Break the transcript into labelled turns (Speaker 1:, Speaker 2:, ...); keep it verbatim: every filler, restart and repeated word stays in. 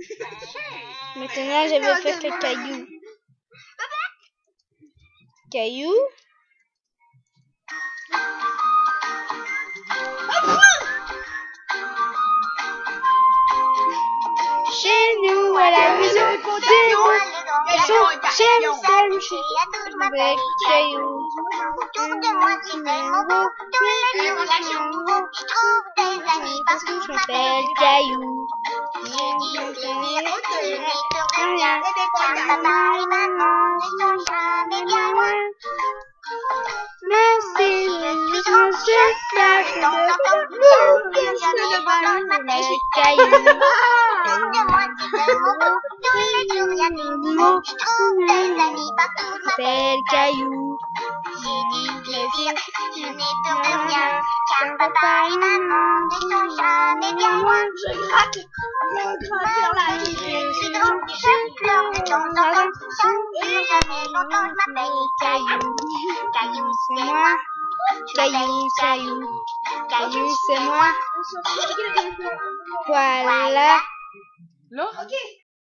Speaker 1: Maintenant, je vais faire le caillou. Caillou. Chez nous, à la maison, des mots, garçons, j'aime ça, le chien, avec caillou.
Speaker 2: Autour de moi, c'est des mots, tous les jours, il y a du nouveau. Je trouve des amis parce que je m'appelle
Speaker 1: caillou.
Speaker 2: J'ai dit que je n'ai plus rien, car papa et maman ne sont jamais bien loin.
Speaker 1: Même si je suis seul,
Speaker 2: De temps en temps, je jamais pendant je m'appelle
Speaker 1: caillou.
Speaker 2: Autour de moi, c'est des mots, tous les jours, il y a des nouveaux. Je trouve des amis partout, je m'appelle
Speaker 1: caillou.
Speaker 2: J'ai du plaisir, je n'ai plus rien, car papa et maman ne sont jamais bien loin.
Speaker 1: Je gratte.
Speaker 2: Je grande, je pleure de temps en temps, sans plus jamais longtemps, je m'appelle Caillou. Caillou, c'est moi.
Speaker 1: Caillou, caillou.
Speaker 2: Caillou,
Speaker 1: c'est moi. Voilà.
Speaker 3: Là? Ok.